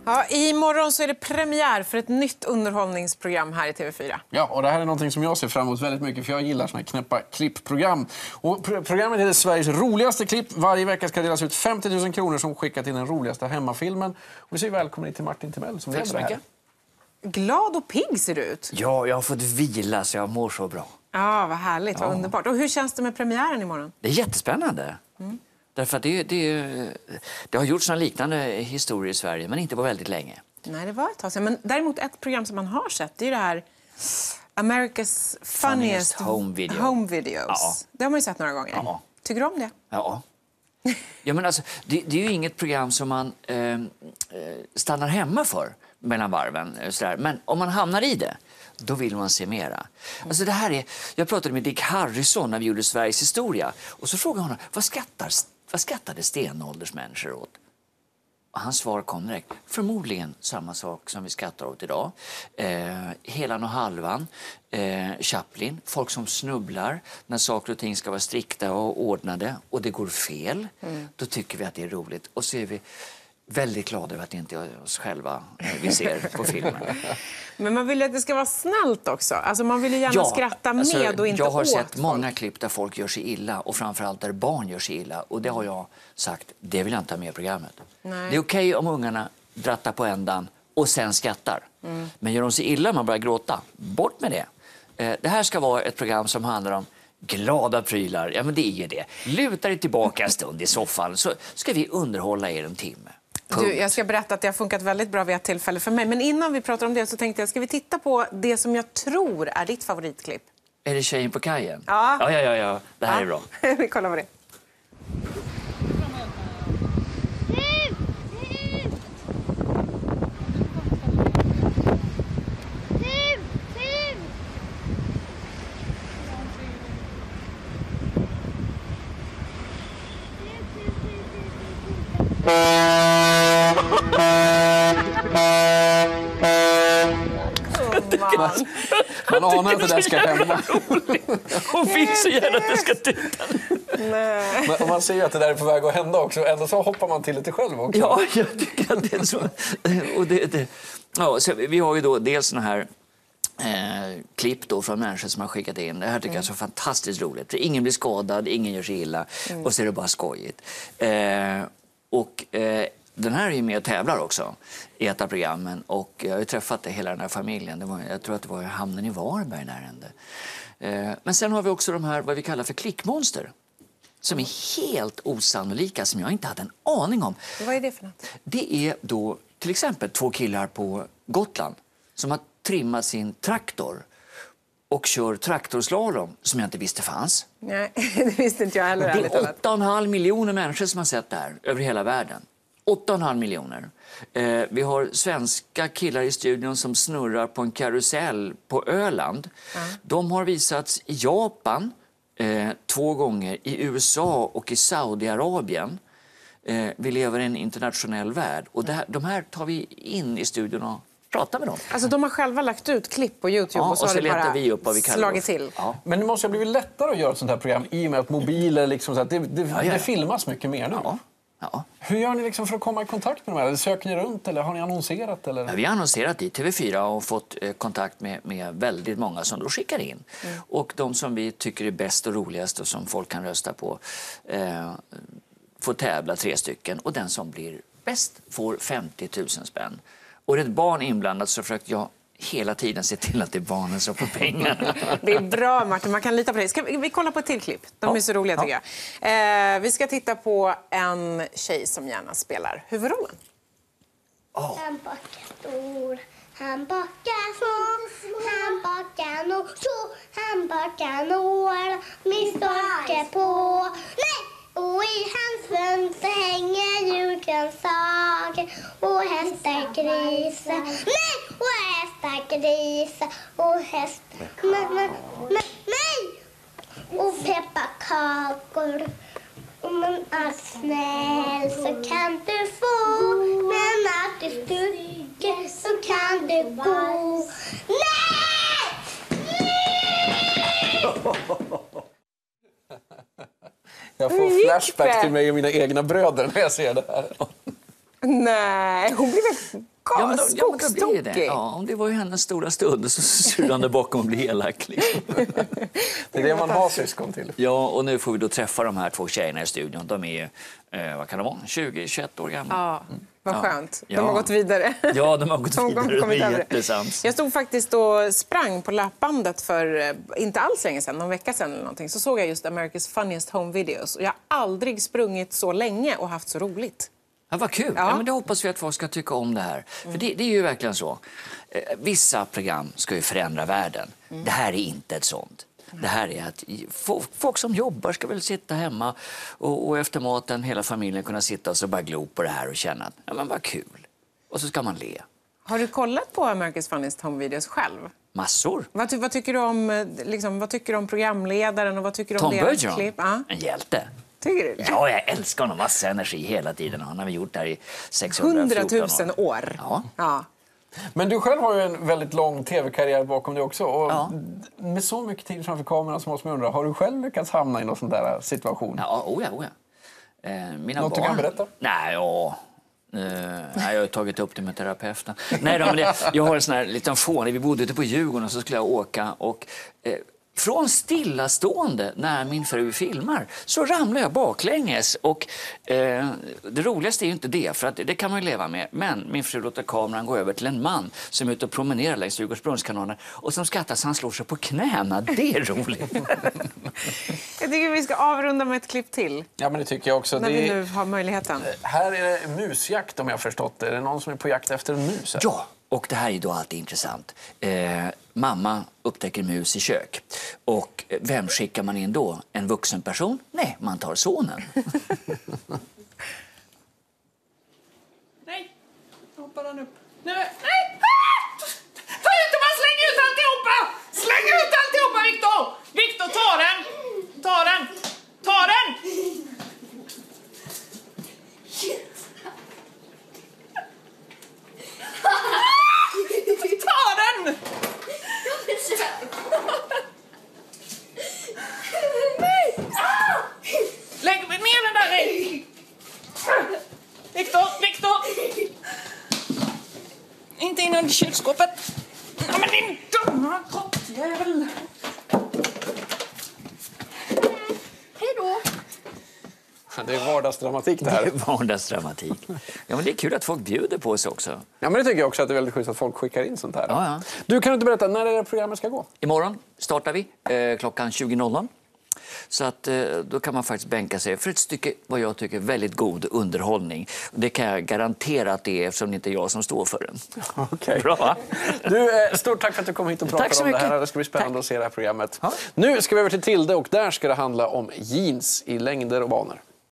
Ja, imorgon så är det premiär för ett nytt underhållningsprogram här i TV4. Ja, och det här är någonting som jag ser fram emot väldigt mycket, för jag gillar såna här knäppa klippprogram. Och programmet heter Sveriges roligaste klipp. Varje vecka ska delas ut 50 000 kronor som skickat in den roligaste hemmafilmen. Och vi säger välkommen till Martin Timell som leder det här. Glad och pigg ser du ut. Ja, jag har fått vila så jag mår så bra. Ja, vad härligt, vad underbart. Och hur känns det med premiären imorgon? Det är jättespännande. Därför att det har gjorts några liknande historier i Sverige, men inte på väldigt länge. Nej, det var ett tag sedan. Men däremot ett program som man har sett, det är det här America's Funniest Home Videos. Ja. Det har man ju sett några gånger. Ja. Tycker du om det? Ja. Ja, men alltså, det är ju inget program som man stannar hemma för mellan varven. Sådär. Men om man hamnar i det, då vill man se mera. Alltså det här är, jag pratade med Dick Harrison när vi gjorde Sveriges historia. Och så frågade honom, vad skattade stenåldersmänniskor åt? Och hans svar kom direkt. Förmodligen samma sak som vi skattar åt idag. Helan och halvan. Chaplin. Folk som snubblar när saker och ting ska vara strikta och ordnade. Och det går fel. Då tycker vi att det är roligt. Och så är vi väldigt glada över att det inte är oss själva vi ser på filmen. Men man vill ju att det ska vara snällt också. Alltså man vill ju gärna skratta med och inte åt. Jag har sett folk. många klipp där folk gör sig illa. Och framförallt där barn gör sig illa. Och det har jag sagt, det vill jag inte ha med i programmet. Nej. Det är okej om ungarna drattar på ändan och sen skrattar. Men gör de sig illa man börjar gråta, bort med det. Det här ska vara ett program som handlar om glada prylar. Ja, men det är ju det. Luta dig tillbaka en stund i soffan så ska vi underhålla er en timme. Du, jag ska berätta att det har funkat väldigt bra vid ett tillfälle för mig. Men innan vi pratar om det så tänkte jag, ska vi titta på det som jag tror är ditt favoritklipp? Är det Tjejen på kajen? Ja. Ja. Det här är bra. Vi kollar på det. Man anar att det där ska hända. Hon vill så gärna att det ska titta. Men man ser ju att det där är på väg att hända också. Ändå så hoppar man till lite själv också. Ja, jag tycker att det är så. Och så vi har ju då dels såna här klipp då från människor som har skickat in. Det här tycker jag är så fantastiskt roligt. För ingen blir skadad, ingen gör sig illa. Och så är det bara skojigt. Den här är ju med och tävlar också i ett av programmen. Och jag har ju träffat hela den här familjen. Jag tror att det var i hamnen i Varberg när hände. Men sen har vi också de här, vad vi kallar för klickmonster. Som är helt osannolika, som jag inte hade en aning om. Vad är det för något? Det är då till exempel 2 killar på Gotland som har trimmat sin traktor och kör traktorslalom som jag inte visste fanns. Nej, det visste inte jag heller. Det är 8,5 miljoner människor som har sett det här över hela världen. 8,5 miljoner. Vi har svenska killar i studion som snurrar på en karusell på Öland. De har visats i Japan 2 gånger, i USA och i Saudiarabien. Vi lever i en internationell värld. Och de här tar vi in i studion och pratar med dem. Alltså de har själva lagt ut klipp på YouTube och så har det bara vi upp vad vi slagit till. Ja. Men det måste ha blivit lättare att göra ett sånt här program i och med att mobiler liksom, så att det filmas mycket mer nu. Ja. Hur gör ni liksom för att komma i kontakt med de här? Söker ni runt eller har ni annonserat? Eller? Ja, vi har annonserat i TV4 och fått kontakt med väldigt många som då skickar in. Och de som vi tycker är bäst och roligast och som folk kan rösta på får tävla 3 stycken. Och den som blir bäst får 50 000 spänn. Och är ett barn inblandat så försöker jag hela tiden se till att det är barnen som får pengarna. Det är bra, Martin. Man kan lita på det. Ska vi kolla på ett till klipp? De är så roliga, tycker jag. Vi ska titta på en tjej som gärna spelar huvudrollen. Han bakar stor, han bakar små, han bakar nog så, han bakar nål med stake på. Nej! Och i hans fönster hänger julgrönsaker och hästar, grisar. Nej! Och hästar, grisar och hästar. Nej! Och pepparkakor. Om man är snäll så kan du få. Men att du stygger så kan du gå. Nej! Jag får flashback till mig och mina egna bröder när jag ser det här. Nej, hon blir väl skogstokig. Ja, om det var ju hennes stora stund så stod han där bakom och blev elak. Liksom. Det är det man har syskon till. Ja, och nu får vi då träffa de här 2 tjejerna i studion. De är ju, vad kan de vara, 20-21 år gamla. Ja, vad skönt. Ja. De har gått vidare. Ja, de har gått vidare. kommit Det är över. jättesams. Jag stod faktiskt och sprang på löpbandet för inte alls länge sedan, någon vecka sedan eller någonting. Så såg jag just America's Funniest Home Videos. Och jag har aldrig sprungit så länge och haft så roligt. Ja, vad kul. Ja. Men det hoppas vi att folk ska tycka om det här. För det är ju verkligen så. Vissa program ska ju förändra världen. Det här är inte ett sånt. Det här är att folk som jobbar ska väl sitta hemma och efter maten hela familjen kunna sitta och så bara glo på det här och känna att ja, men vad kul. Och så ska man le. Har du kollat på America's Funniest Home Videos själv? Massor. Vad tycker du om, liksom, vad tycker du om programledaren och vad tycker du om Tom deras Bergeron, klipp? Ja. en hjälte. Tycker du det? Ja, jag älskar honom. Massa energi hela tiden. Han har gjort det här i 100 614 000 år. Ja. Ja. Men du själv har ju en väldigt lång tv-karriär bakom dig också. Och Ja. med så mycket tid framför kameran så måste man undra, har du själv lyckats hamna i någon sån där situation? Ja, oh ja. Mina Något barn... du kan berätta? Nej, nej, jag har tagit upp det med terapeuten. Nej, men jag har en sån här liten fånig. Vi bodde ute på Djurgården och så skulle jag åka. Och, från stillastående när min fru filmar så ramlar jag baklänges. Och, det roligaste är ju inte det, för att det kan man ju leva med. Men min fru låter kameran gå över till en man som är ute och promenerar längs Djurgårdsbrunnskanalen och som skrattar så han slår sig på knäna. Det är roligt. Jag tycker vi ska avrunda med ett klipp till. Ja, men det tycker jag också. När vi nu har möjligheten. Här är det musjakt om jag har förstått det. Är det någon som är på jakt efter en mus? Här? Ja, och det här är då alltid intressant. Mamma upptäcker mus i kök. Och vem skickar man in då? En vuxen person? Nej, man tar sonen. Nej, hoppar han upp. Nej! Ta ut dem och släng ut alltihopa! Släng ut alltihopa, Viktor! Viktor, ta den! Ta den! Ta den! Ta den! Lägg ner den där i! Viktor! Inte innan kylskåpet. Ja, men din dumma kottjävel! Hej då! Det är vardagsdramatik det Det här. är vardagsdramatik. Ja, men det är kul att folk bjuder på oss också. Ja, men det tycker jag också att det är väldigt schysst att folk skickar in sånt här. Ja. Du, kan du inte berätta, när är det programmet ska gå? Imorgon startar vi klockan 20.00. Så att då kan man faktiskt bänka sig för ett stycke, vad jag tycker, väldigt god underhållning. Det kan jag garantera att det är, eftersom det inte är jag som står för den. Okej. Bra, va? Du, stort tack för att du kom hit och Tack pratade så om det mycket. här. Det ska bli spännande Tack. att se det här programmet. Ja. Nu ska vi över till Tilde och där ska det handla om jeans i längder och banor.